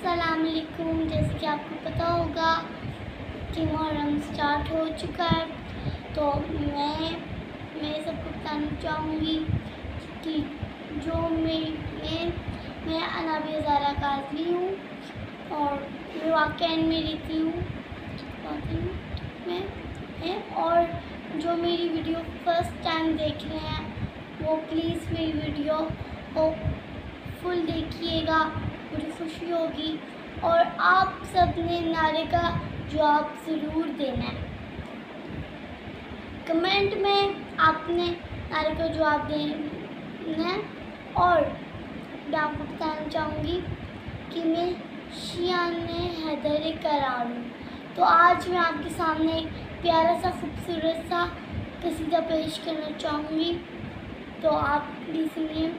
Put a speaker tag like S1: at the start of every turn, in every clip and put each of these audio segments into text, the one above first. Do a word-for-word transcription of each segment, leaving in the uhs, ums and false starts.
S1: अस्सलाम वालेकुम। जैसे कि आपको पता होगा कि मुहर्रम स्टार्ट हो चुका है, तो मैं मैं सबको बताना चाहूँगी कि जो मैं मैं मैं अनाबिया ज़ारा काज़मी हूँ और मैं वाक़ईन में रहती हूँ मैं है और जो मेरी वीडियो फर्स्ट टाइम देख रहे हैं वो प्लीज़ मेरी वीडियो को फुल देखिएगा, मुझे खुशी होगी। और आप सब ने नारे का जवाब ज़रूर देना है। कमेंट में आपने नारे का जवाब देना है। और मैं आपको बताना चाहूँगी कि मैं शियाने हैदर करार हूँ। तो आज मैं आपके सामने प्यारा सा खूबसूरत सा कसीदा पेश करना चाहूँगी, तो आप प्लीज़ सुनिए।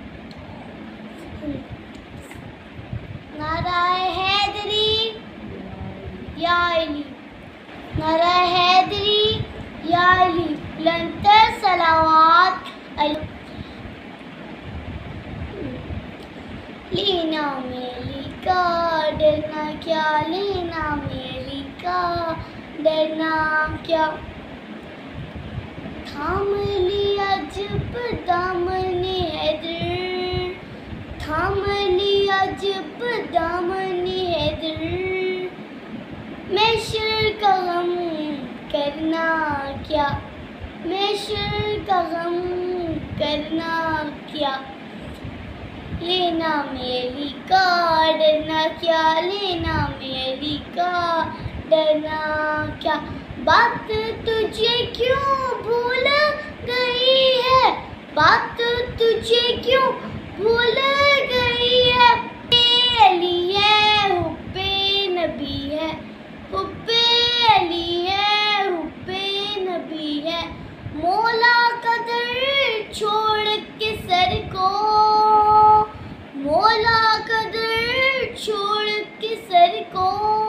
S1: नाराए हैदरी या अली, नाराए हैदरी या अली, बुलंदतर सलावत अली। लेना मेरी का डरना क्या, लेना मेरी का डरना क्या, थाम लिया जब दामने हैदर, थाम लिया जब दामने हैदर, महशर का गम करना क्या, महशर का गम करना क्या, लेना मेरी का डरना क्या, लेना मेरी का डरना क्या, बात तुझे क्यों भूल गई है, बात तुझे क्यों भूल गई है, अली है हुब्बे नबी है, हुब्बे अली है हुब्बे नबी है, मौला का दर छोड़ के सर को, मौला का दर छोड़ के सर को,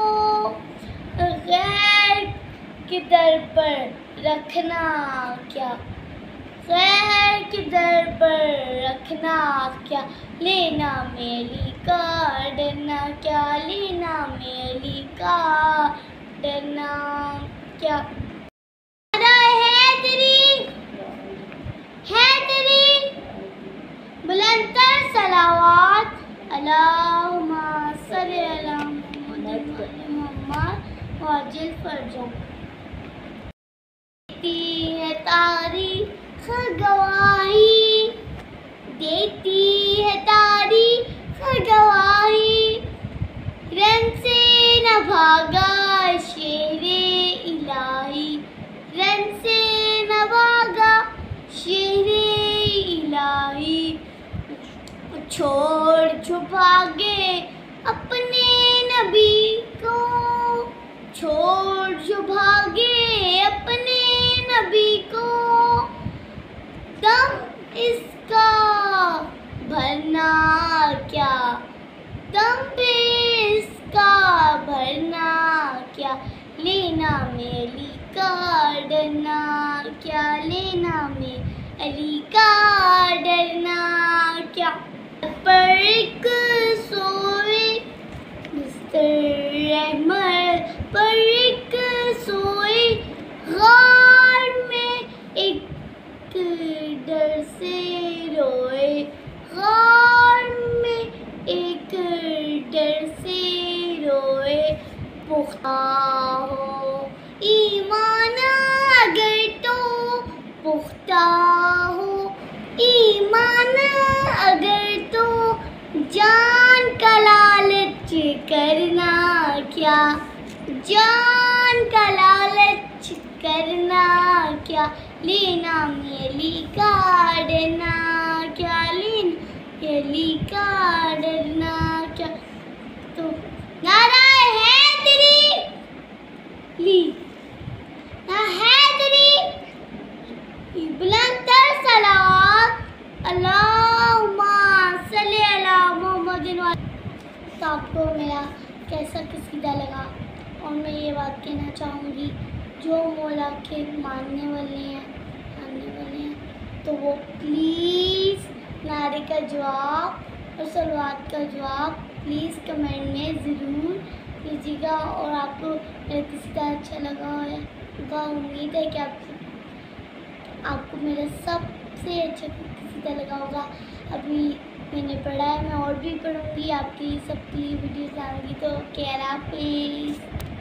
S1: गैर के दर पर रखना क्या, गैर के दर पर रखना क्या, लेना मेरी का डरना क्या, लेना मेरी का डरना क्या। हैदरी हैदरी बुलंदतर सलावत अल्लाहुम्मा सल्ली अला मुहम्मद मोहम्मद वाजिल फरजो। देती है तारीख गवाही, देती है तारीख गवाही, रन से न भागा शेरे इलाही, रन से न भागा शेरे इलाही, छोड़ छुपा गए अपने नबी को, छोड़ छुपा गए अपने नबी को, दम इसका भरना क्या, दम पे इसका भरना क्या, लेना मेरी का डरना क्या, लेना में अली का डरना क्या, पर एक सोए बिस्तर रहमत पर एक सोए, गार में एक डर से रोए, गार में एक डर से रोए, पुख्ता हो ईमान अगर तो पुख्ता हो ईमान अगर तो, जान का लालच करना क्या, जान का लालच करना क्या, लेना मेरी का डरना क्या, लेना मेरी का डरना क्या। तो नाराए हैदरी ली ना हैदरी बुलंदतर सलावत अल्लाहुम्मा सल्ली अला मुहम्मदिन। तो आपको मेरा कैसा कसीदा लगा? और मैं ये बात कहना चाहूँगी, जो मौला के मानने वाले हैं मानने वाले हैं तो वो प्लीज़ नारे का जवाब और सलवात का जवाब प्लीज़ कमेंट में ज़रूर कीजिएगा। और आपको मेरा किसी तरह अच्छा लगा होगा, उम्मीद है कि आप आपको मेरा सबसे अच्छा किसी तरह लगा होगा। अभी मैंने पढ़ा है, मैं और भी पढ़ूँगी, आपकी सबकी वीडियोस आएंगी। तो केयर हाफिज़।